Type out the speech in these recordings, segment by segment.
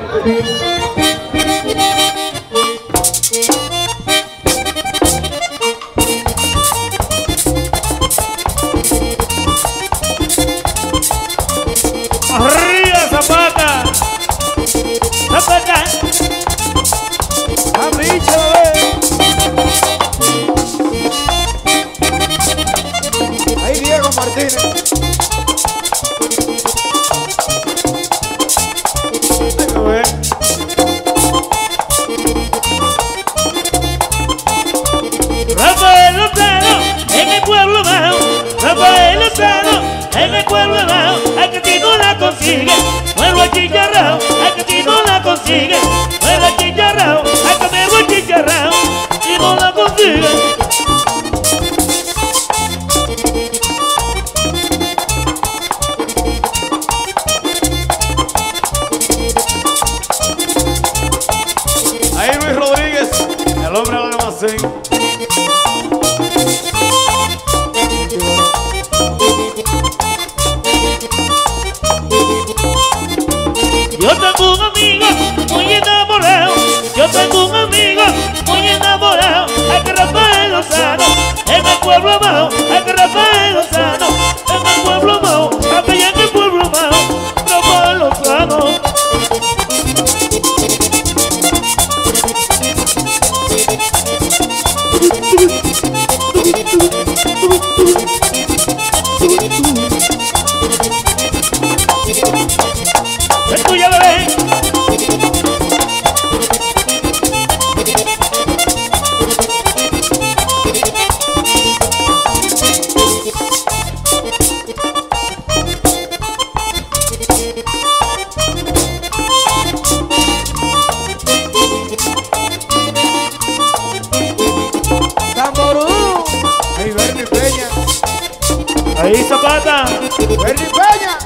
Arriba Zapata, Zapata, Capricho, ahí Diego Martínez. Rafael Lozano, en el pueblo bajo, Rafael Lozano, en el pueblo bajo, a que ti no la consigue, vuelvo a chicharrao, a que ti no la consigue, vuelvo a chicharrao, a que me voy chicharrao, y no la consigue. Ahí Luis Rodríguez, el hombre del almacén. Yo tengo un amigo muy enamorado, yo tengo un amigo muy enamorado, a que Rafael Lozano, en el pueblo abajo, a que Rafael Lozano, en el pueblo abajo, a que allá en el pueblo abajo, Rafael Lozano. Es tuya, bebé. Tamború. Ahí Bernie Peña. Ahí Zapata. Bernie Peña.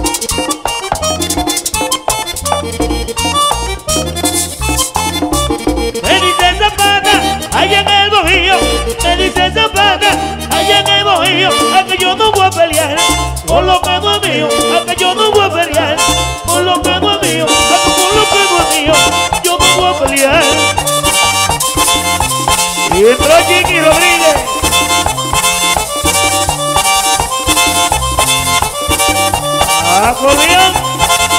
Me dice Zapata, allá en el Bohío. Me dice Zapata, allá en el Bohío. A que yo no voy a pelear por lo que no es mío. A que yo no voy a pelear por lo que no es mío. A que por lo que no es mío, yo no voy a pelear. Y entró Chiqui Rodríguez. Acordeón.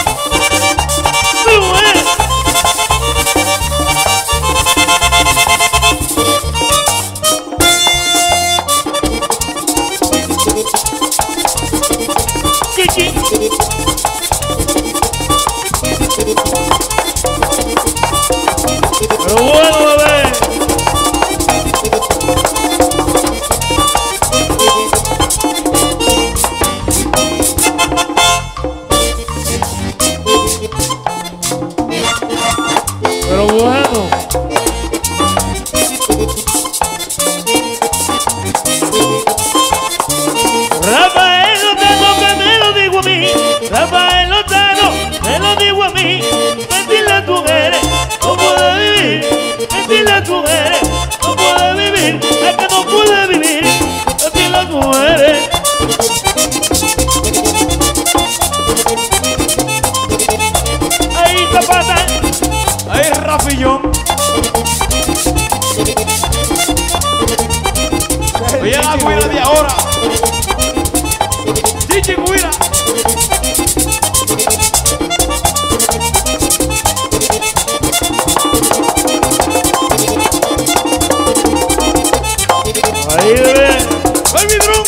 Chiqui. Pero bueno, bebé. Pero bueno. Rafael Lozano, que me lo digo a mí. Rafael Lozano, me lo digo a mí. Mentir las mujeres no puede vivir. Mentir las mujeres no puede vivir. Es que no puede vivir. Mentir las mujeres. Ahí Zapata. Ahí Rafillón. Oye la güira de ahora. Chichi güira. Ahí bebé. Baby Drum.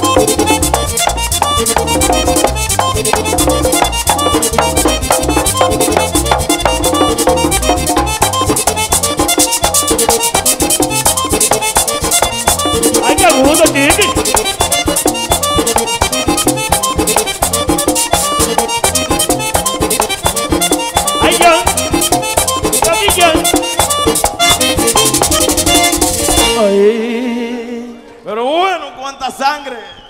Ay, qué gusto, Chiqui. Ay, John. Papi John. Ay. Pero bueno, cuánta sangre.